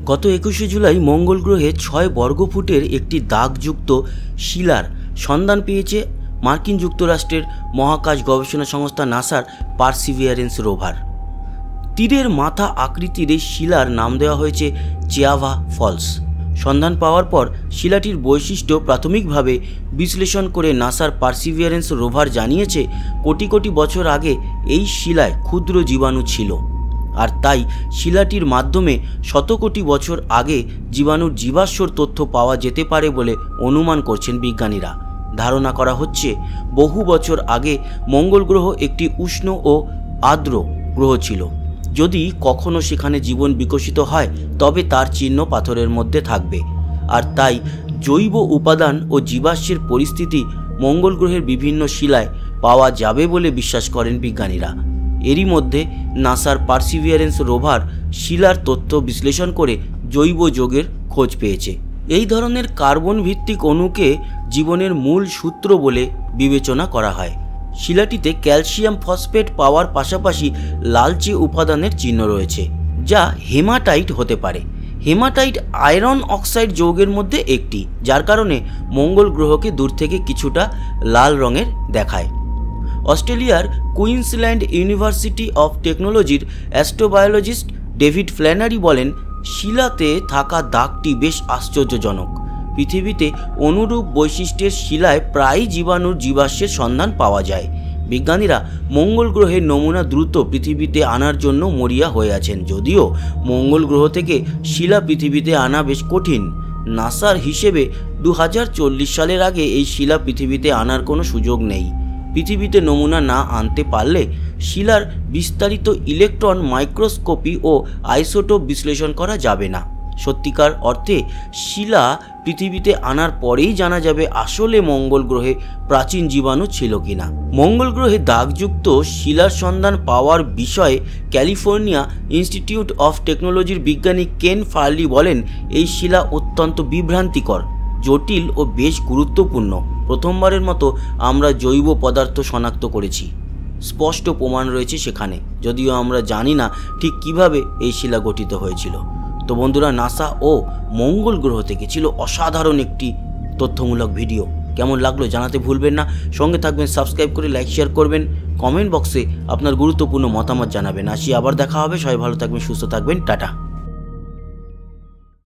গত 21শে জুলাই মঙ্গল গ্রহে 6 বর্গফুটের একটি দাগযুক্ত শিলার সন্ধান পেয়েছে মার্কিন যুক্তরাষ্ট্রের মহাকাশ গবেষণা সংস্থা নাসার পারসিভিয়ারেন্স রোভার। তীরের মাথা আকৃতির এই শিলার নাম দেওয়া হয়েছে চেয়াভা ফলস। সন্ধান পাওয়ার পর শিলাটির বৈশিষ্ট্য প্রাথমিকভাবে বিশ্লেষণ করে নাসার পারসিভিয়ারেন্স রোভার জানিয়েছে কোটি কোটি বছর আগে এই শিলায় ক্ষুদ্র জীবাণু ছিল, আর তাই শিলাটির মাধ্যমে শত কোটি বছর আগে জীবাণুর জীবাশ্মর তথ্য পাওয়া যেতে পারে বলে অনুমান করছেন বিজ্ঞানীরা। ধারণা করা হচ্ছে বহু বছর আগে মঙ্গল গ্রহ একটি উষ্ণ ও আর্দ্র গ্রহ ছিল। যদি কখনো সেখানে জীবন বিকশিত হয় তবে তার চিহ্ন পাথরের মধ্যে থাকবে, আর তাই জৈব উপাদান ও জীবাশ্মের পরিস্থিতি মঙ্গল গ্রহের বিভিন্ন শিলায় পাওয়া যাবে বলে বিশ্বাস করেন বিজ্ঞানীরা। এরই মধ্যে নাসার পারসিভিয়ারেন্স রোভার শিলার তথ্য বিশ্লেষণ করে জৈব যৌগের খোঁজ পেয়েছে। এই ধরনের কার্বন ভিত্তিক অণুকে জীবনের মূল সূত্র বলে বিবেচনা করা হয়। শিলাটিতে ক্যালসিয়াম ফসফেট পাওয়ার পাশাপাশি লালচে উপাদানের চিহ্ন রয়েছে, যা হেমাটাইট হতে পারে। হেমাটাইট আয়রন অক্সাইড যৌগের মধ্যে একটি, যার কারণে মঙ্গল গ্রহকে দূর থেকে কিছুটা লাল রঙের দেখায়। অস্ট্রেলিয়ার কুইন্সল্যান্ড ইউনিভার্সিটি অফ টেকনোলজির অ্যাস্ট্রোবায়োলজিস্ট ডেভিড ফ্ল্যানারি বলেন, শিলাতে থাকা দাগটি বেশ আশ্চর্যজনক। পৃথিবীতে অনুরূপ বৈশিষ্ট্যের শিলায় প্রায়ই জীবাণুর জীবাশ্মের সন্ধান পাওয়া যায়। বিজ্ঞানীরা মঙ্গল গ্রহের নমুনা দ্রুত পৃথিবীতে আনার জন্য মরিয়া হয়ে আছেন, যদিও মঙ্গল গ্রহ থেকে শিলা পৃথিবীতে আনা বেশ কঠিন। নাসার হিসেবে 2040 সালের আগে এই শিলা পৃথিবীতে আনার কোনো সুযোগ নেই। পৃথিবীতে নমুনা না আনতে পারলে শিলার বিস্তারিত ইলেকট্রন মাইক্রোস্কোপি ও আইসোটোপ বিশ্লেষণ করা যাবে না। সত্যিকার অর্থে শিলা পৃথিবীতে আনার পরেই জানা যাবে আসলে মঙ্গল গ্রহে প্রাচীন জীবাণু ছিল কিনা। মঙ্গল গ্রহে দাগযুক্ত শিলার সন্ধান পাওয়ার বিষয়ে ক্যালিফোর্নিয়া ইনস্টিটিউট অফ টেকনোলজির বিজ্ঞানী কেন ফার্লি বলেন, এই শিলা অত্যন্ত বিভ্রান্তিকর, জটিল ও বেশ গুরুত্বপূর্ণ। প্রথমবারের মতো আমরা জৈব পদার্থ শনাক্ত করেছি, স্পষ্ট প্রমাণ রয়েছে সেখানে, যদিও আমরা জানি না ঠিক কিভাবে এই শিলা গঠিত হয়েছিল। তো বন্ধুরা, নাসা ও মঙ্গল গ্রহ থেকে ছিল অসাধারণ একটি তথ্যমূলক ভিডিও। কেমন লাগলো জানাতে ভুলবেন না। সঙ্গে থাকবেন, সাবস্ক্রাইব করে লাইক শেয়ার করবেন, কমেন্ট বক্সে আপনার গুরুত্বপূর্ণ মতামত জানাবেন। আসি, আবার দেখা হবে। সবাই ভালো থাকবেন, সুস্থ থাকবেন, টাটা।